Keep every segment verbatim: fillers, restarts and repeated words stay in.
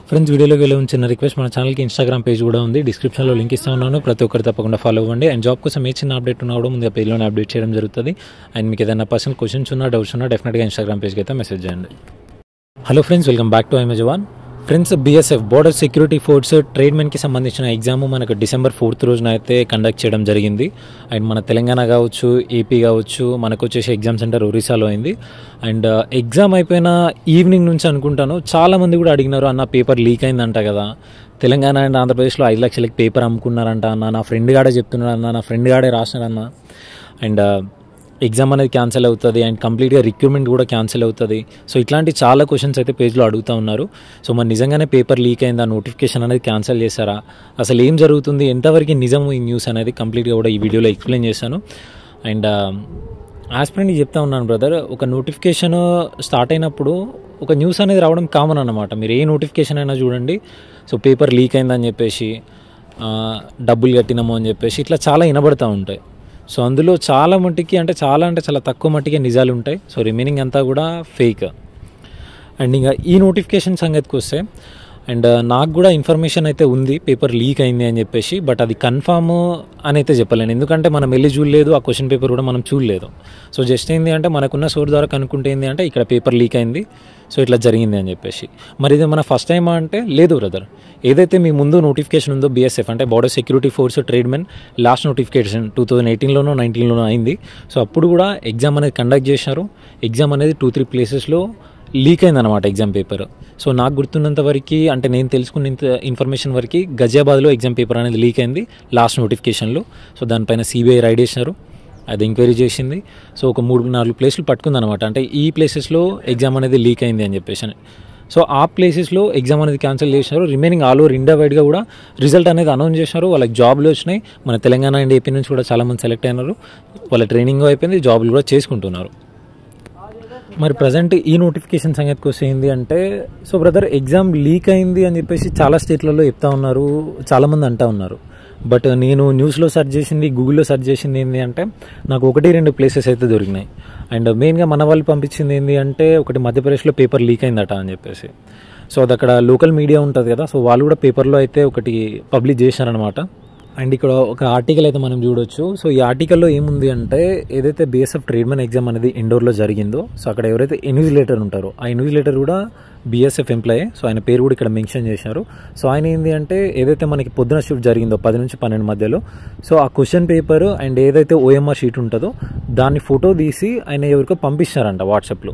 Friends, వీడియోలోకి వెళ్ళే చిన్న రిక్వెస్ట్, మన ఛానల్కి ఇన్స్టాగ్రామ్ పేజ్ కూడా ఉంది, డిస్క్రిప్షన్లో లింక్ ఇస్తా ఉన్నాను. ప్రతి ఒక్కరు తప్పకుండా ఫాలో అవ్వండి. అండ్ జాబ్ కోసం ఏ చిన్న అప్డేట్ ఉన్నా కూడా ముందుగా పేజ్లోనే అప్డేట్ చేయడం జరుగుతుంది. అండ్ మీకు ఏదైనా పర్సనల్ క్వశ్చన్స్ ఉన్నా, డౌట్స్ ఉన్నా డెఫినెట్గా ఇన్స్టాగ్రామ్ పేజ్కి అయితే మెసేజ్ చేయండి. Hello friends, welcome back to I am Jawan. Friends, BSF border security force ట్రేడ్మెన్కి సంబంధించిన ఎగ్జామ్ మనకు డిసెంబర్ ఫోర్త్ రోజున అయితే కండక్ట్ చేయడం జరిగింది. అండ్ మన తెలంగాణ కావచ్చు, ఏపీ కావచ్చు, మనకు వచ్చేసి ఎగ్జామ్ సెంటర్ ఒరిస్సాలో అయింది. అండ్ ఎగ్జామ్ అయిపోయిన ఈవినింగ్ నుంచి అనుకుంటాను చాలామంది కూడా అడిగినారు, అన్న పేపర్ లీక్ అయిందంట కదా, తెలంగాణ అండ్ ఆంధ్రప్రదేశ్లో ఐదు లక్షలకి పేపర్ అమ్ముకున్నారంట అన్న, నా ఫ్రెండ్ గాడే చెప్తున్నాడు అన్న, నా ఫ్రెండ్ గాడే రాసినారన్న, అండ్ ఎగ్జామ్ అనేది క్యాన్సిల్ అవుతుంది అండ్ కంప్లీట్గా రిక్రూట్మెంట్ కూడా క్యాన్సిల్ అవుతుంది. సో ఇట్లాంటి చాలా క్వశ్చన్స్ అయితే పేజ్లో అడుగుతూ ఉన్నారు. సో మరి నిజంగానే పేపర్ లీక్ అయిందా, నోటిఫికేషన్ అనేది క్యాన్సిల్ చేశారా, అసలు ఏం జరుగుతుంది, ఎంతవరకు నిజం ఈ న్యూస్ అనేది కంప్లీట్గా కూడా ఈ వీడియోలో ఎక్స్ప్లెయిన్ చేశాను. అండ్ ఆస్పిరెంట్కి చెప్తా ఉన్నాను బ్రదర్, ఒక నోటిఫికేషన్ స్టార్ట్ అయినప్పుడు ఒక న్యూస్ అనేది రావడం కామన్ అన్నమాట. మీరు ఏ నోటిఫికేషన్ అయినా చూడండి, సో పేపర్ లీక్ అయిందని చెప్పేసి, డబ్బులు కట్టినాము అని చెప్పేసి ఇట్లా చాలా వినబడుతూ ఉంటాయి. సో అందులో చాలా మట్టికి అంటే చాలా అంటే చాలా తక్కువ మట్టికి నిజాలు ఉంటాయి. సో రిమైనింగ్ అంతా కూడా ఫేక్. అండ్ ఇంకా ఈ నోటిఫికేషన్ సంగతికి వస్తే, అండ్ నాకు కూడా ఇన్ఫర్మేషన్ అయితే ఉంది పేపర్ లీక్ అయింది అని చెప్పేసి, బట్ అది కన్ఫామ్ అని అయితే చెప్పలేను, ఎందుకంటే మనం వెళ్ళి చూడలేదు, ఆ క్వశ్చన్ పేపర్ కూడా మనం చూడలేదు. సో జస్ట్ ఏంది అంటే మనకున్న సోర్స్ ద్వారా కనుక్కుంటే ఏంది అంటే ఇక్కడ పేపర్ లీక్ అయింది, సో ఇట్లా జరిగింది అని చెప్పేసి. మరి ఇది మన ఫస్ట్ టైమా అంటే లేదు బ్రదర్. ఏదైతే మీ ముందు నోటిఫికేషన్ ఉందో బీఎస్ఎఫ్ అంటే border security force tradesmen last notification two thousand ఎయిటీన్లోనో నైన్టీన్లోనో అయింది. సో అప్పుడు కూడా ఎగ్జామ్ అనేది కండక్ట్ చేశారు. ఎగ్జామ్ అనేది టూ త్రీ ప్లేసెస్లో లీక్ అయిందన్నమాట ఎగ్జామ్ పేపర్. సో నాకు గుర్తున్నంత వరకు, అంటే నేను తెలుసుకున్నంత ఇన్ఫర్మేషన్ వరకు గజియాబాద్లో ఎగ్జామ్ పేపర్ అనేది లీక్ అయింది లాస్ట్ నోటిఫికేషన్లో. సో దానిపైన సిబిఐ రైడ్ చేసినారు, అది ఎంక్వైరీ చేసింది. సో ఒక మూడు నాలుగు ప్లేసులు పట్టుకుందనమాట, అంటే ఈ ప్లేసెస్లో ఎగ్జామ్ అనేది లీక్ అయింది అని చెప్పేసి. సో ఆ ప్లేసెస్లో ఎగ్జామ్ అనేది క్యాన్సిల్ చేశారు. రిమైనింగ్ ఆల్ ఓవర్ ఇండియా వైడ్గా కూడా రిజల్ట్ అనేది అనౌన్స్ చేశారు. వాళ్ళకి జాబ్లు వచ్చినాయి. మన తెలంగాణ అండ్ ఏపీ నుంచి కూడా చాలామంది సెలెక్ట్ అయినారు. వాళ్ళ ట్రైనింగ్ అయిపోయింది, జాబ్లు కూడా చేసుకుంటున్నారు. మరి ప్రజెంట్ ఈ నోటిఫికేషన్ సంగతికి వస్తే ఏంది అంటే, సో బ్రదర్ ఎగ్జామ్ లీక్ అయింది అని చెప్పేసి చాలా స్టేట్లలో చెప్తా ఉన్నారు, చాలామంది అంటూ ఉన్నారు. బట్ నేను న్యూస్లో సెర్చ్ చేసింది, గూగుల్లో సెర్చ్ చేసింది ఏంటి అంటే నాకు ఒకటి రెండు ప్లేసెస్ అయితే దొరికినాయి. అండ్ మెయిన్గా మన వాళ్ళు పంపించింది ఏంటి అంటే, ఒకటి మధ్యప్రదేశ్లో పేపర్ లీక్ అయిందట అని చెప్పేసి. సో అది అక్కడ లోకల్ మీడియా ఉంటుంది కదా, సో వాళ్ళు కూడా పేపర్లో అయితే ఒకటి పబ్లిష్ చేశారనమాట. అండ్ ఇక్కడ ఒక ఆర్టికల్ అయితే మనం చూడొచ్చు. సో ఈ ఆర్టికల్లో ఏముంది అంటే, ఏదైతే బీఎస్ఎఫ్ ట్రేడ్మెన్ ఎగ్జామ్ అనేది ఇండోర్లో జరిగిందో, సో అక్కడ ఎవరైతే ఇన్విజిలేటర్ ఉంటారో ఆ ఇన్విజిలేటర్ కూడా బీఎస్ఎఫ్ ఎంప్లాయే. సో ఆయన పేరు కూడా ఇక్కడ మెన్షన్ చేశారు. సో ఆయన ఏంటి అంటే, ఏదైతే మనకి పొద్దున షిఫ్ట్ జరిగిందో పది నుంచి పన్నెండు మధ్యలో, సో ఆ క్వశ్చన్ పేపర్ అండ్ ఏదైతే ఓఎంఆర్ షీట్ ఉంటుందో దాన్ని ఫోటో తీసి ఆయన ఎవరికో పంపిస్తారంట వాట్సాప్లో.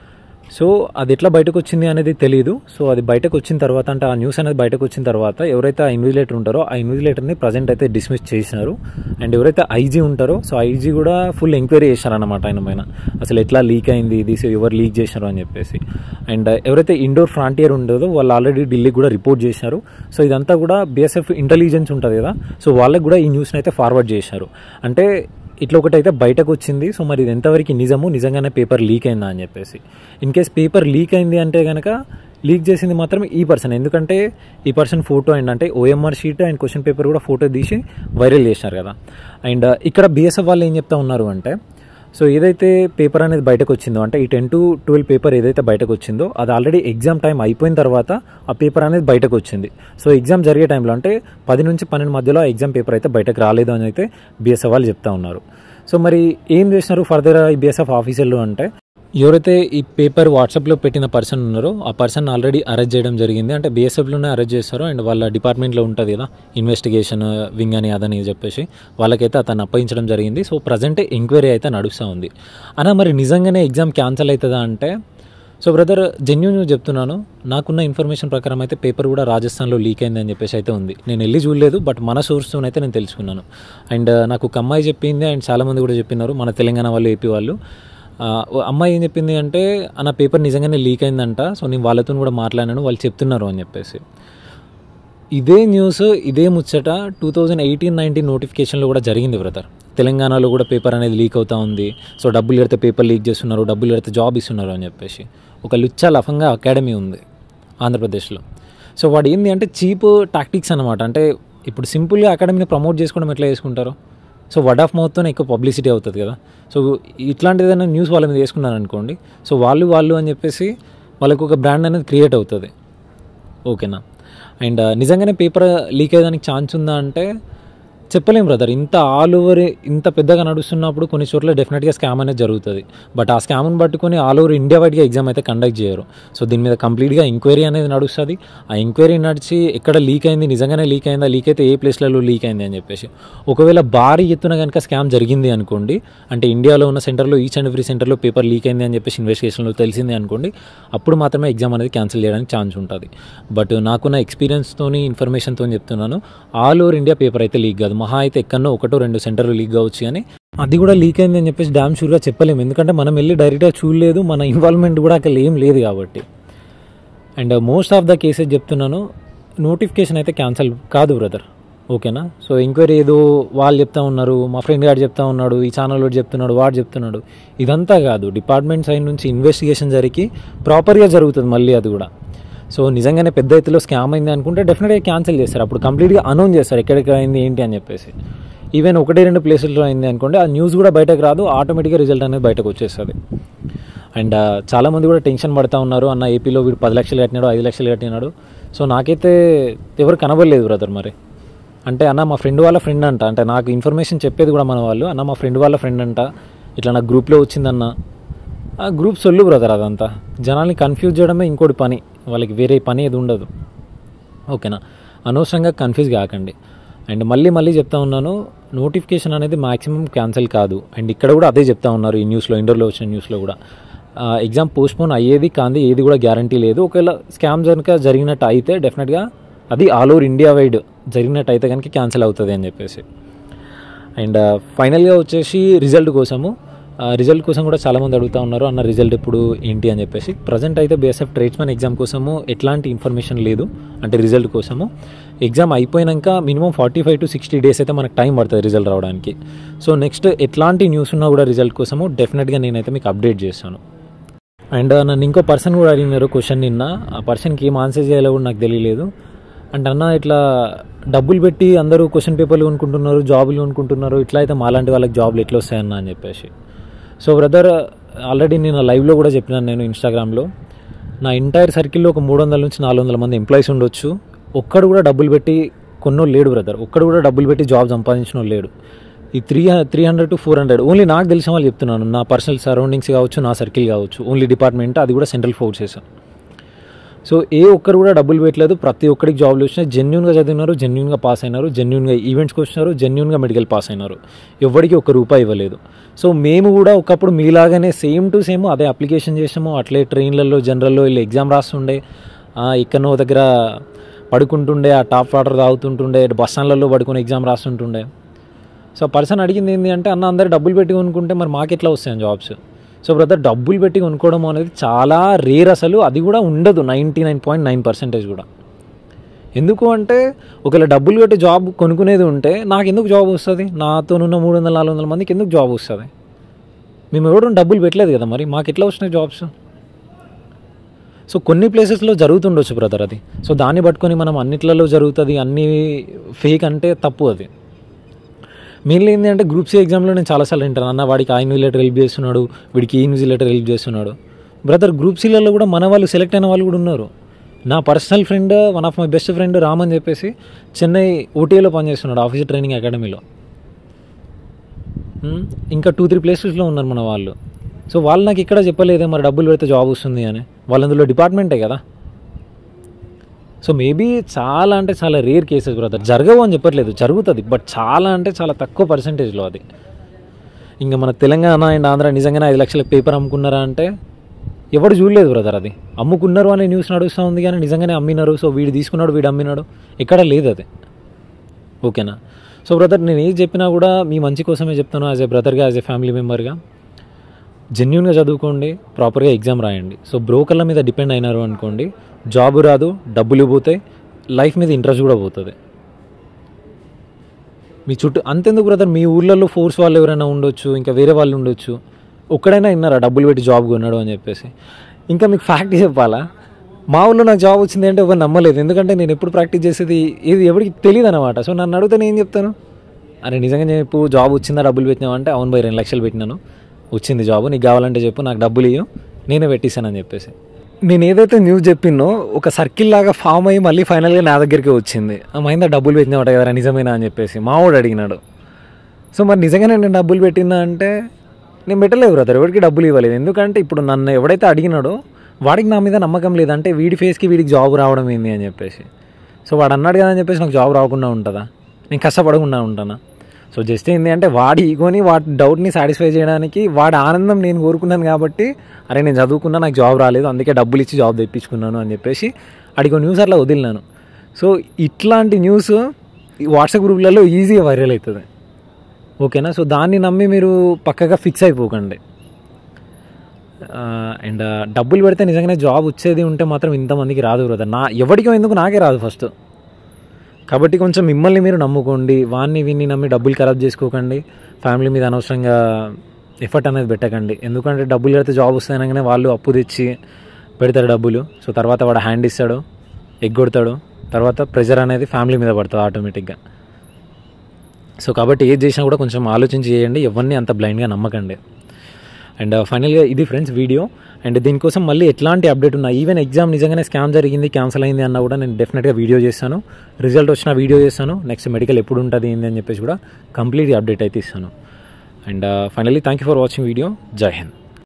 సో అది ఎట్లా బయటకు వచ్చింది అనేది తెలియదు. సో అది బయటకు వచ్చిన తర్వాత, అంటే ఆ న్యూస్ అనేది బయటకు వచ్చిన తర్వాత ఎవరైతే ఆ ఇన్విజిలేటర్ ఉంటారో ఆ ఇన్విజిలేటర్ని ప్రజెంట్ అయితే డిస్మిస్ చేసినారు. అండ్ ఎవరైతే ఐజీ ఉంటారో, సో ఐజీ కూడా ఫుల్ ఎంక్వైరీ చేశారనమాట ఆయన పైన, అసలు ఎట్లా లీక్ అయింది ఇది, సో ఎవరు లీక్ చేశారు అని చెప్పేసి. అండ్ ఎవరైతే ఇండోర్ ఫ్రాంటియర్ ఉండదో వాళ్ళు ఆల్రెడీ ఢిల్లీకి కూడా రిపోర్ట్ చేశారు. సో ఇదంతా కూడా బీఎస్ఎఫ్ ఇంటెలిజెన్స్ ఉంటుంది కదా, సో వాళ్ళకి కూడా ఈ న్యూస్ని అయితే ఫార్వర్డ్ చేశారు. అంటే ఇట్లా ఒకటైతే బయటకు వచ్చింది. సో మరి ఇది ఎంతవరకు నిజము, నిజంగానే పేపర్ లీక్ అయిందా అని చెప్పేసి. ఇన్ కేస్ పేపర్ లీక్ అయింది అంటే కనుక లీక్ చేసింది మాత్రం ఈ పర్సన్, ఎందుకంటే ఈ పర్సన్ ఫోటో అండ్ అంటే OMR sheet and question paper కూడా ఫోటో తీసి వైరల్ చేశారు కదా. అండ్ ఇక్కడ బీఎస్ఎఫ్ వాళ్ళు ఏం చెప్తా ఉన్నారు అంటే, సో ఏదైతే పేపర్ అనేది బయటకు వచ్చిందో, అంటే ఈ టెన్ టు ట్వెల్వ్ పేపర్ ఏదైతే బయటకు వచ్చిందో అది ఆల్రెడీ ఎగ్జామ్ టైం అయిపోయిన తర్వాత ఆ పేపర్ అనేది బయటకు వచ్చింది. సో ఎగ్జామ్ జరిగే టైంలో అంటే పది నుంచి పన్నెండు మధ్యలో ఆ ఎగ్జామ్ పేపర్ అయితే బయటకు రాలేదు అని అయితే బీఎస్ఎఫ్ వాళ్ళు చెప్తా ఉన్నారు. సో మరి ఏం చేసినారు ఫర్దర్ ఈ బీఎస్ఎఫ్ ఆఫీసర్లు అంటే, ఎవరైతే ఈ పేపర్ వాట్సాప్లో పెట్టిన పర్సన్ ఉన్నారో ఆ పర్సన్ ఆల్రెడీ అరెస్ట్ చేయడం జరిగింది. అంటే బీఎస్ఎఫ్లోనే అరెస్ట్ చేస్తారు. అండ్ వాళ్ళ డిపార్ట్మెంట్లో ఉంటుంది కదా ఇన్వెస్టిగేషన్ వింగ్ అని అదని చెప్పేసి, వాళ్ళకైతే అతను అప్పగించడం జరిగింది. సో ప్రజెంట్ ఎంక్వైరీ అయితే నడుస్తూ ఉంది. అన్నా మరి నిజంగానే ఎగ్జామ్ క్యాన్సిల్ అవుతుందా అంటే, సో బ్రదర్ జెన్యూన్ చెప్తున్నాను, నాకున్న ఇన్ఫర్మేషన్ ప్రకారం అయితే పేపర్ కూడా రాజస్థాన్లో లీక్ అయింది అని చెప్పేసి అయితే ఉంది. నేను వెళ్ళి చూడలేదు, బట్ మన సోర్స్తో అయితే నేను తెలుసుకున్నాను. అండ్ నాకు ఒక అమ్మాయి చెప్పింది, అండ్ చాలామంది కూడా చెప్పినారు, మన తెలంగాణ వాళ్ళు, ఏపీ వాళ్ళు. అమ్మాయి ఏం చెప్పింది అంటే, నా పేపర్ నిజంగానే లీక్ అయిందంట, సో నేను వాళ్ళతో కూడా మాట్లాడాను, వాళ్ళు చెప్తున్నారు అని చెప్పేసి. ఇదే న్యూస్ ఇదే ముచ్చట టూ థౌజండ్ ఎయిటీన్ నైన్టీన్ నోటిఫికేషన్లో కూడా జరిగింది బ్రదర్. తెలంగాణలో కూడా పేపర్ అనేది లీక్ అవుతూ ఉంది. సో డబ్బులు పెడితే పేపర్ లీక్ చేస్తున్నారు, డబ్బులు పెడితే జాబ్ ఇస్తున్నారు అని చెప్పేసి ఒక లుచ్చా లఫంగా అకాడమీ ఉంది ఆంధ్రప్రదేశ్లో. సో వాడు ఏంటి అంటే చీప్ టాక్టిక్స్ అనమాట. అంటే ఇప్పుడు సింపుల్గా అకాడమీని ప్రమోట్ చేసుకోవడం ఎట్లా చేసుకుంటారు, సో వర్డ్ ఆఫ్ మౌత్తోనే ఎక్కువ పబ్లిసిటీ అవుతుంది కదా. సో ఇట్లాంటిది ఏదైనా న్యూస్ వాళ్ళ మీద వేసుకున్నారు అనుకోండి, సో వాళ్ళు వాళ్ళు అని చెప్పేసి వాళ్ళకు ఒక బ్రాండ్ అనేది క్రియేట్ అవుతుంది. ఓకేనా. అండ్ నిజంగానే పేపర్ లీక్ అయ్యేదానికి ఛాన్స్ ఉందా అంటే చెప్పలేం బ్రదర్. ఇంత ఆల్ ఓవర్ ఇంత పెద్దగా నడుస్తున్నప్పుడు కొన్ని చోట్ల డెఫినెట్గా స్కామ్ అనేది జరుగుతుంది. బట్ ఆ స్కామ్ని పట్టుకొని ఆల్ ఓవర్ ఇండియా వైడ్గా ఎగ్జామ్ అయితే కండక్ట్ చేయరు. సో దీని మీద కంప్లీట్గా ఎంక్వైరీ అనేది నడుస్తుంది. ఆ ఎంక్వైరీ నడిచి ఎక్కడ లీక్ అయింది, నిజంగానే లీక్ అయిందా, లీక్ అయితే ఏ ప్లేస్లలో లీక్ అయింది అని చెప్పేసి, ఒకవేళ భారీ ఎత్తున కనుక స్కామ్ జరిగింది అనుకోండి, అంటే ఇండియాలో ఉన్న సెంటర్లో ఈచ్ అండ్ ఎవ్రీ సెంటర్లో పేపర్ లీక్ అయింది అని చెప్పేసి ఇన్వెస్టిగేషన్లో తెలిసింది అనుకోండి, అప్పుడు మాత్రమే ఎగ్జామ్ అనేది క్యాన్సిల్ చేయడానికి ఛాన్స్ ఉంటుంది. బట్ నాకున్న ఎక్స్పీరియన్స్తోని ఇన్ఫర్మేషన్తో చెప్తున్నాను, ఆల్ ఓవర్ ఇండియా పేపర్ అయితే లీక్ కాదు. మహా అయితే ఎక్కడో ఒకటో రెండు సెంటర్లు లీక్ కావచ్చు, కానీ అది కూడా లీక్ అయింది అని చెప్పేసి డామ్ షూర్గా చెప్పలేము. ఎందుకంటే మనం వెళ్ళి డైరెక్ట్గా చూడలేదు, మన ఇన్వాల్వ్మెంట్ కూడా అక్కడ ఏం లేదు కాబట్టి. And most of the cases చెప్తున్నాను, నోటిఫికేషన్ అయితే క్యాన్సిల్ కాదు బ్రదర్. ఓకేనా. సో ఎంక్వైరీ ఏదో వాళ్ళు చెప్తా ఉన్నారు, మా ఫ్రెండ్ గారు చెప్తా ఉన్నాడు, ఈ ఛానల్ వాడు చెప్తున్నాడు, వాడు చెప్తున్నాడు, ఇదంతా కాదు. డిపార్ట్మెంట్ సైడ్ నుంచి ఇన్వెస్టిగేషన్ జరిగి ప్రాపర్గా జరుగుతుంది మళ్ళీ అది కూడా. సో నిజంగానే పెద్ద ఎత్తులో స్కామ్ అయింది అనుకుంటే డెఫినెట్గా క్యాన్సిల్ చేస్తారు. అప్పుడు కంప్లీట్గా అనౌన్స్ చేస్తారు ఎక్కడెక్కడ అయింది ఏంటి అని చెప్పేసి. ఈవెన్ ఒకటి రెండు ప్లేసెస్లో అయింది అనుకోండి, ఆ న్యూస్ కూడా బయటకు రాదు, ఆటోమేటిక్గా రిజల్ట్ అనేది బయటకు వచ్చేస్తుంది. అండ్ చాలామంది కూడా టెన్షన్ పడుతూ ఉన్నారు, అన్న ఏపీలో వీడు పది లక్షలు కట్టినాడు, ఐదు లక్షలు కట్టినాడు. సో నాకైతే ఎవరు కనబడలేదు బ్రదర్. మరి అంటే అన్న మా ఫ్రెండ్ వాళ్ళ ఫ్రెండ్ అంట, అంటే నాకు ఇన్ఫర్మేషన్ చెప్పేది కూడా మన వాళ్ళు, అన్న మా ఫ్రెండ్ వాళ్ళ ఫ్రెండ్ అంట, ఇట్లా నాకు గ్రూప్లో వచ్చిందన్న. ఆ గ్రూప్ సొల్లు బ్రదర్, అదంతా జనాల్ని కన్ఫ్యూజ్ చేయడమే ఇంకోటి పని, వాళ్ళకి వేరే పని ఏది ఉండదు. ఓకేనా. అనవసరంగా కన్ఫ్యూజ్ కాకండి. అండ్ మళ్ళీ మళ్ళీ చెప్తా ఉన్నాను, నోటిఫికేషన్ అనేది మ్యాక్సిమం క్యాన్సిల్ కాదు. అండ్ ఇక్కడ కూడా అదే చెప్తా ఉన్నారు ఈ న్యూస్లో, ఇంటర్లో వచ్చిన న్యూస్లో కూడా ఎగ్జామ్ పోస్ట్పోన్ అయ్యేది కాంది ఏది కూడా గ్యారంటీ లేదు. ఒకవేళ స్కామ్ కనుక జరిగినట్టు అయితే డెఫినెట్గా అది ఆల్ ఓవర్ ఇండియా వైడ్ జరిగినట్టు అయితే కనుక క్యాన్సిల్ అవుతుంది అని చెప్పేసి. అండ్ ఫైనల్గా వచ్చేసి రిజల్ట్ కోసము రిజల్ట్ కోసం కూడా చాలామంది అడుగుతూ ఉన్నారు, అన్న రిజల్ట్ ఇప్పుడు ఏంటి అని చెప్పేసి. ప్రజెంట్ అయితే బీఎస్ఎఫ్ ట్రేడ్స్మెన్ ఎగ్జామ్ కోసము ఎట్లాంటి ఇన్ఫర్మేషన్ లేదు, అంటే రిజల్ట్ కోసము. ఎగ్జామ్ అయిపోయినాక minimum forty five to sixty days అయితే మనకు టైం పడుతుంది రిజల్ట్ రావడానికి. సో నెక్స్ట్ ఎట్లాంటి న్యూస్ ఉన్నా కూడా రిజల్ట్ కోసము డెఫినెట్గా నేనైతే మీకు అప్డేట్ చేస్తాను. అండ్ నన్ను ఇంకో పర్సన్ కూడా అడిగినారు క్వశ్చన్ నిన్న, ఆ పర్సన్కి ఏం ఆన్సర్ చేయాలో కూడా నాకు తెలియలేదు. అంటే అన్న ఇట్లా డబ్బులు పెట్టి అందరూ క్వశ్చన్ పేపర్లు కొనుక్కుంటున్నారు, జాబులు కొనుక్కుంటున్నారు, ఇట్లా అయితే మాలాంటి వాళ్ళకి జాబులు ఎట్లా వస్తాయన్న అని చెప్పేసి. సో బ్రదర్ ఆల్రెడీ నేను లైవ్లో కూడా చెప్పినాను, నేను ఇన్స్టాగ్రామ్లో నా ఎంటైర్ సర్కిల్లో ఒక మూడు వందల నుంచి నాలుగు వందల మంది ఎంప్లాయీస్ ఉండొచ్చు, ఒక్కడు కూడా డబ్బులు పెట్టి కొన్నోళ్ళు లేడు బ్రదర్, ఒక్కడు కూడా డబ్బులు పెట్టి జాబ్ సంపాదించిన లేడు. ఈ three three hundred to four hundred only నాకు తెలిసిన వాళ్ళు చెప్తున్నాను, నా పర్సనల్ సరౌండింగ్స్ కావచ్చు, నా సర్కిల్ కావచ్చు, ఓన్లీ డిపార్ట్మెంట్, అది కూడా సెంట్రల్ ఫోర్సెస్. సో ఏ ఒక్కరు కూడా డబ్బులు పెట్టలేదు, ప్రతి ఒక్కరికి జాబ్లు వచ్చినాయి, జెన్యూన్గా చదివినారు, జెన్యూన్గా పాస్ అయినారు, జెన్యూన్గా ఈవెంట్స్కి వచ్చినారు, జెన్యూన్గా మెడికల్ పాస్ అయినారు, ఎవరికి ఒక్క రూపాయి ఇవ్వలేదు. సో మేము కూడా ఒకప్పుడు మీలాగానే సేమ్ టు సేమ్ అదే అప్లికేషన్ చేసాము, అట్లే ట్రైన్లలో జనరల్లో వెళ్ళి ఎగ్జామ్ రాస్తుండే, ఎక్కడో దగ్గర పడుకుంటుండే, ఆ టాప్ వాటర్ తాగుతుంటుండే, బస్ స్టాండ్లలో పడుకుని ఎగ్జామ్ రాస్తుంటుండే. సో పర్సన్ అడిగింది ఏంటి అంటే, అన్న అందరు డబ్బులు పెట్టి కొనుక్కుంటే మరి మాకెట్లా వస్తాయని జాబ్స్. సో బ్రదర్ డబ్బులు పెట్టి కొనుక్కోవడం అనేది చాలా రేర్, అసలు అది కూడా ఉండదు ninety nine point nine percentage కూడా. ఎందుకు అంటే ఒకవేళ డబ్బులు పెట్టి జాబ్ కొనుక్కునేది ఉంటే నాకు ఎందుకు జాబ్ వస్తుంది, నాతోనున్న మూడు వందల నాలుగు వందల మందికి ఎందుకు జాబ్ వస్తుంది? మేము ఎవరు డబ్బులు పెట్టలేదు కదా, మరి మాకు ఎట్లా వస్తున్నాయి జాబ్స్? సో కొన్ని ప్లేసెస్లో జరుగుతుండొచ్చు బ్రదర్ అది. సో దాన్ని పట్టుకొని మనం అన్నిట్లలో జరుగుతుంది అన్నీ ఫేక్ అంటే తప్పు. అది మెయిన్లీ ఏంటి అంటే గ్రూప్ సి ఎగ్జామ్లో నేను చాలాసార్లు వింటాను, అన్న వాడికి ఆ ఇన్విజిలేటర్ హెల్ప్ చేస్తున్నాడు, వీడికి ఈ ఇన్విజిలేటర్ హెల్ప్ చేస్తున్నాడు. బ్రదర్ గ్రూప్ సిలలో కూడా మన వాళ్ళు సెలెక్ట్ అయిన వాళ్ళు కూడా ఉన్నారు. నా personal friend, one of my best friend Ram అని చెప్పేసి చెన్నై ఓటీఏలో పనిచేస్తున్నాడు, ఆఫీసర్ ట్రైనింగ్ అకాడమీలో. ఇంకా టూ త్రీ ప్లేసెస్లో ఉన్నారు మన వాళ్ళు. సో వాళ్ళు నాకు ఇక్కడ చెప్పలేదే మరి డబ్బులు పెడితే జాబ్ వస్తుంది అని, వాళ్ళందులో డిపార్ట్మెంటే కదా. సో మేబీ చాలా అంటే చాలా రేర్ కేసెస్ బ్రదర్, జరగవు అని చెప్పట్లేదు, జరుగుతుంది, బట్ చాలా అంటే చాలా తక్కువ పర్సెంటేజ్లో అది. ఇంకా మన తెలంగాణ అండ్ ఆంధ్ర నిజంగానే ఐదు లక్షల పేపర్ అమ్ముకున్నారా అంటే ఎవడు చూడలేదు బ్రదర్. అది అమ్ముకున్నారు అనే న్యూస్ నడుస్తూ ఉంది, కానీ నిజంగానే అమ్మినారు, సో వీడు తీసుకున్నాడు వీడు అమ్మినాడు ఎక్కడ లేదు అది. ఓకేనా. సో బ్రదర్ నేను ఏది చెప్పినా కూడా మీ మంచి కోసమే చెప్తాను, యాజ్ ఏ బ్రదర్గా, యాజ్ ఏ ఫ్యామిలీ మెంబర్గా. జెన్యూన్గా చదువుకోండి, ప్రాపర్గా ఎగ్జామ్ రాయండి. సో బ్రోకర్ల మీద డిపెండ్ అయినారు అనుకోండి, జాబ్ రాదు, డబ్బులు పోతాయి, లైఫ్ మీద ఇంట్రెస్ట్ కూడా పోతుంది. మీ చుట్టూ అంతెందుకు బ్రదర్, మీ ఊళ్ళల్లో ఫోర్స్ వాళ్ళు ఎవరైనా ఉండొచ్చు, ఇంకా వేరే వాళ్ళు ఉండొచ్చు, ఒక్కడైనా విన్నారా డబ్బులు పెట్టి జాబ్ కొన్నాడు అని చెప్పేసి. ఇంకా మీకు ఫ్యాక్ట్ చెప్పాలా, మా ఊళ్ళో నాకు జాబ్ వచ్చింది అంటే ఎవరు నమ్మలేదు, ఎందుకంటే నేను ఎప్పుడు ప్రాక్టీస్ చేసేది ఇది ఎవరికి తెలియదు అనమాట. సో నన్ను అడిగితే నేను ఏం చెప్తాను, అరే నిజంగా చెప్పు జాబ్ వచ్చిందా డబ్బులు పెట్టినావు అంటే, అవును బై రెండు లక్షలు పెట్టినాను వచ్చింది జాబ్, నీకు కావాలంటే చెప్పు, నాకు డబ్బులు ఇవ్వు నేనే పెట్టిస్తానని చెప్పేసి. నేను ఏదైతే న్యూస్ చెప్పినో ఒక సర్కిల్ లాగా ఫామ్ అయ్యి మళ్ళీ ఫైనల్గా నా దగ్గరికి వచ్చింది. మహిందా డబ్బులు పెట్టినావట కదా నిజమేనా అని చెప్పేసి మావాడు అడిగినాడు. సో మరి నిజంగానే నేను డబ్బులు పెట్టినా అంటే నేను పెట్టలేదు బ్రదర్, ఎవరికి డబ్బులు ఇవ్వలేదు. ఎందుకంటే ఇప్పుడు నన్ను ఎవడైతే అడిగినాడో వాడికి నా మీద నమ్మకం లేదంటే వీడి ఫేస్కి వీడికి జాబ్ రావడం ఏంది అని చెప్పేసి. సో వాడు అన్నాడు కదా అని చెప్పేసి నాకు జాబ్ రాకుండా ఉంటుందా, నేను కష్టపడకుండా ఉంటానా? సో జస్ట్ ఏంటి అంటే వాడి ఈగోని వాడి డౌట్ని సాటిస్ఫై చేయడానికి వాడి ఆనందం నేను కోరుకున్నాను కాబట్టి అరే నేను చదువుకున్నా నాకు జాబ్ రాలేదు అందుకే డబ్బులు ఇచ్చి జాబ్ తెప్పించుకున్నాను అని చెప్పేసి అడిగో న్యూస్ అట్లా వదిలినాను. సో ఇట్లాంటి న్యూస్ వాట్సాప్ గ్రూప్లలో ఈజీగా వైరల్ అవుతుంది, ఓకేనా? సో దాన్ని నమ్మి మీరు పక్కగా ఫిక్స్ అయిపోకండి. అండ్ డబ్బులు పెడితే నిజంగానే జాబ్ వచ్చేది ఉంటే మాత్రం ఇంతమందికి రాదు కదా, నా ఎవరికో ఎందుకు నాకే రాదు ఫస్ట్. కాబట్టి కొంచెం మిమ్మల్ని మీరు నమ్ముకోండి, వాన్ని వీన్ని నమ్మి డబ్బులు ఖరాబ్ చేసుకోకండి, ఫ్యామిలీ మీద అనవసరంగా ఎఫర్ట్ అనేది పెట్టకండి. ఎందుకంటే డబ్బులు పెడితే జాబ్ వస్తాయనగానే వాళ్ళు అప్పు తెచ్చి పెడతారు డబ్బులు. సో తర్వాత వాడు హ్యాండ్ ఇస్తాడు, ఎగ్గొడతాడు, తర్వాత ప్రెజర్ అనేది ఫ్యామిలీ మీద పడుతుంది ఆటోమేటిక్గా. సో కాబట్టి ఏది చేసినా కూడా కొంచెం ఆలోచించి చేయండి, ఎవరిని అంత బ్లైండ్గా నమ్మకండి. అండ్ ఫైనల్గా ఇది ఫ్రెండ్స్ వీడియో. అండ్ దీనికోసం మళ్ళీ ఎట్లాంటి అప్డేట్ ఉన్నా, ఈవెన్ ఎగ్జామ్ నిజంగానే స్కామ్ జరిగింది క్యాన్సిల్ అయింది అన్నా కూడా నేను డెఫినెట్గా వీడియో చేస్తాను, రిజల్ట్ వచ్చిన వీడియో చేస్తాను, నెక్స్ట్ మెడికల్ ఎప్పుడు ఉంటుంది ఏంది అని చెప్పేసి కూడా కంప్లీట్గా అప్డేట్ అయితే ఇస్తాను. And finally thank you for watching video. జై హింద్.